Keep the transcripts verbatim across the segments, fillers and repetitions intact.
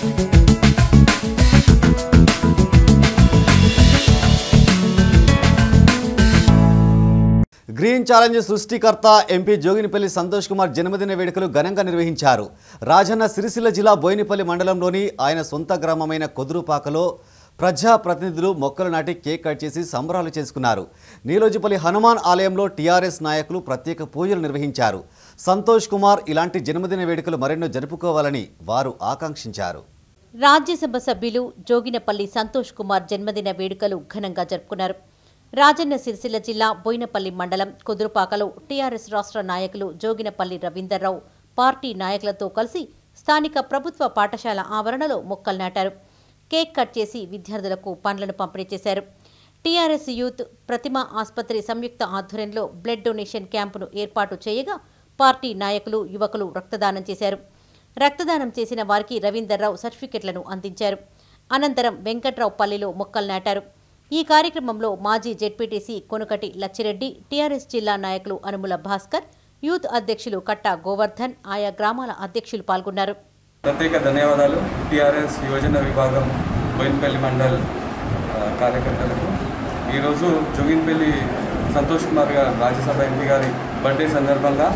Green challenge సృష్టికర్త MP Joginipally Santosh Kumar జన్మదిన వేడుకలు ఘనంగా నిర్వహించారు. రాజన్న సిరిసిల్ల జిల్లా బోయినపల్లి మండలంలోని ఆయన సొంత గ్రామమైన కొదురుపాకలో ప్రజాప్రతినిధులు మొక్కలు నాటి కేక్ కట్ చేసి సంబరాలు చేసుకున్నారు. నీలోజిపల్లి హనుమాన్ ఆలయంలో టీఆర్ఎస్ నాయకులు ప్రత్యేక పూజలు నిర్వహించారు. సంతోష్ కుమార్ ఇలాంటి జన్మదిన వేడుకలు మరెన్నో జరుపుకోవాలని వారు ఆకాంక్షించారు. రాజ్యసభ సభ్యులు జోగినపల్లి సంతోష్ కుమార్ జన్మదిన వేడుకలు ఘనంగా జరుపుకున్నారు. రాజన్న సిరిసిల్ల జిల్లా బోయినపల్లి మండలం కుదురుపాకలో టీఆర్ఎస్ రాష్ట్ర నాయకులు జోగినపల్లి రవీందర్రావు పార్టీ నాయకులతో కలిసి స్థానిక ప్రభుత్వ పాఠశాల ఆవరణలో మొక్కలు నాటారు. కేక్ కట్ చేసి విద్యార్థులకు పండ్లను పంపిణీ చేశారు. టీఆర్ఎస్ యూత్ ప్రతిమ ఆసుపత్రి సంయుక్త ఆధ్వర్యంలో బ్లడ్ డొనేషన్ క్యాంపును ఏర్పాటు చేయగా పార్టీ నాయకులు యువకులు రక్తదానం చేశారు. రక్తదానం చేసిన వారికి రవీందర్రావు సర్టిఫికెట్లను అందించారు. అనంతరం వెంకట్రావు పల్లిలో మొక్కలు నాటారు. ఈ కార్యక్రమంలో మాజీ జెడ్పీటీసీ కొనుకటి లచ్చిరెడ్డి, టీఆర్ఎస్ జిల్లా నాయకులు అనుముల భాస్కర్, యూత్ అధ్యక్షులు కట్టా గోవర్ధన్, ఆయా గ్రామాల అధ్యక్షులు పాల్గొన్నారు. ప్రత్యేక ధన్యవాదాలు యువజన యువజన విభాగం బోయినపల్లి మండల్ కార్యకర్తలకు. ఈరోజు జోగినపల్లి సంతోష్ కుమార్ గారు రాజ్యసభ ఎంపీ గారి బర్త్డే సందర్భంగా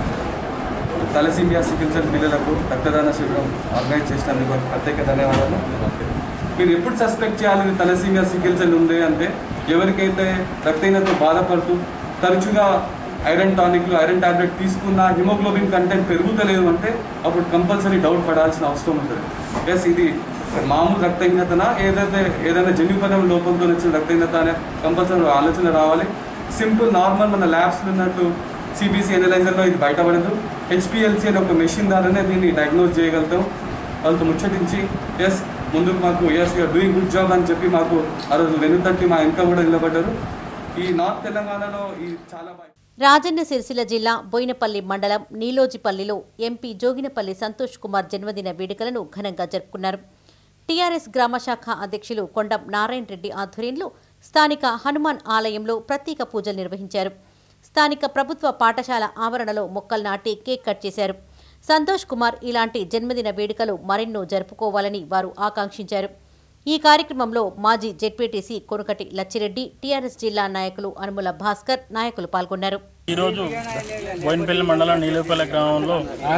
తలసీమియా సికిల్సెల్ పిల్లలకు రక్తదాన శిబిరం ఆర్గనైజ్ చేసినందుకు ప్రత్యేక ధన్యవాదాలు. మీరు ఎప్పుడు సస్పెక్ట్ చేయాలని తలసీమియా సికిల్సెల్ ఉంది అంటే ఎవరికైతే రక్తహీనతతో బాధపడుతూ తరచుగా ఐరన్ టానిక్లు ఐరన్ టాబ్లెట్ తీసుకున్న హిమోగ్లోబిన్ కంటెంట్ పెరుగుతలేదు అంటే అప్పుడు కంపల్సరీ డౌట్ పడాల్సిన అవసరం ఉంటుంది. ఎస్, ఇది మామూలు రక్తహీనతనా ఏదైతే ఏదైనా జన్యుపదం లోపంతో వచ్చిన రక్తహీనత అనే కంపల్సరీ ఆలోచన రావాలి. సింపుల్ నార్మల్ మన ల్యాబ్స్లో ఉన్నట్టు సిబిసి ఎనలైజర్లో ఇది బయటపడదు. హెచ్పిఎల్సి అనే ఒక మెషిన్ ద్వారానే దీన్ని డయాగ్నోజ్ చేయగలుగుతాం. వాళ్ళతో ముచ్చటించి ఎస్ ముందుకు మాకు yes you're doing good job అని చెప్పి మాకు ఆ రోజు వెనుతట్టి మా ఇంకా కూడా నిలబడ్డారు. ఈ నార్త్ తెలంగాణలో ఈ చాలా రాజన్న సిరిసిల్ల జిల్లా బోయినపల్లి మండలం నీలోజిపల్లిలో ఎంపీ జోగినపల్లి సంతోష్ కుమార్ జన్మదిన వేడుకలను ఘనంగా జరుపుకున్నారు. టీఆర్ఎస్ గ్రామశాఖ అధ్యక్షులు కొండం నారాయణ రెడ్డి ఆధ్వర్యంలో స్థానిక హనుమాన్ ఆలయంలో ప్రత్యేక పూజలు నిర్వహించారు. స్థానిక ప్రభుత్వ పాఠశాల ఆవరణలో మొక్కలు నాటి కేక్ కట్ చేశారు. సంతోష్ కుమార్ ఇలాంటి జన్మదిన వేడుకలు మరెన్నో జరుపుకోవాలని వారు ఆకాంక్షించారు. ఈ కార్యక్రమంలో మాజీ జెడ్పీటీసీ కొనుకటి లచ్చిరెడ్డి, టీఆర్ఎస్ జిల్లా నాయకులు అనుముల భాస్కర్ నాయకులు పాల్గొన్నారు. ఈరోజు బోయినపల్లి మండలం నీలోపల్లి గ్రామంలో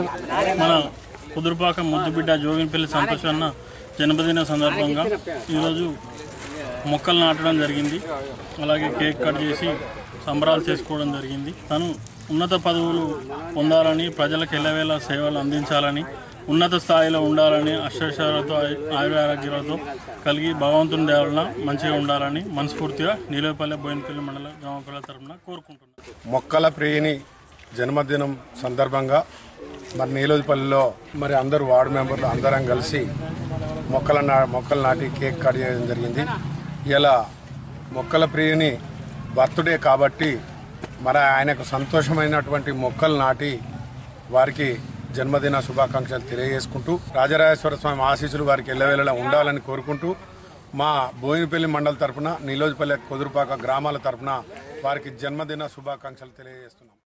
మన కుదురుపాక ముద్దుబిడ్డ జోగినపల్లి సంతోష్ అన్న జన్మదిన సందర్భంగా ఈరోజు మొక్కలు నాటడం జరిగింది. అలాగే కేక్ కట్ చేసి సంబరాలు చేసుకోవడం జరిగింది. తను ఉన్నత పదవులు పొందాలని, ప్రజలకు ఎల్లవేళ సేవలు అందించాలని, ఉన్నత స్థాయిలో ఉండాలని, అష్టైశ్వర్యాలతో ఆయురారోగ్యాలతో కలిగి భగవంతుని దేవలన మంచిగా ఉండాలని మనస్ఫూర్తిగా నీలోపల్లి బోయినపల్లి మండల గ్రామ ప్రజల తరఫున కోరుకుంటున్నాను. మొక్కల ప్రియుని జన్మదినం సందర్భంగా మరి నీలోపల్లిలో మరి అందరూ వార్డు మెంబర్లు అందరం కలిసి మొక్కల నా మొక్కలు నాటి కేక్ కట్ చేయడం జరిగింది. ఇలా మొక్కల ప్రియుని బర్త్డే కాబట్టి మరి ఆయనకు సంతోషమైనటువంటి మొక్కలు నాటి వారికి జన్మదిన శుభాకాంక్షలు తెలియజేసుకుంటూ రాజరాజేశ్వర స్వామి ఆశీస్సులు వారికి ఎల్లవేళలా ఉండాలని కోరుకుంటూ మా బోయినపల్లి మండల తరఫున నీలోజిపల్లి కుదురుపాక గ్రామాల తరఫున వారికి జన్మదిన శుభాకాంక్షలు తెలియజేస్తున్నాం.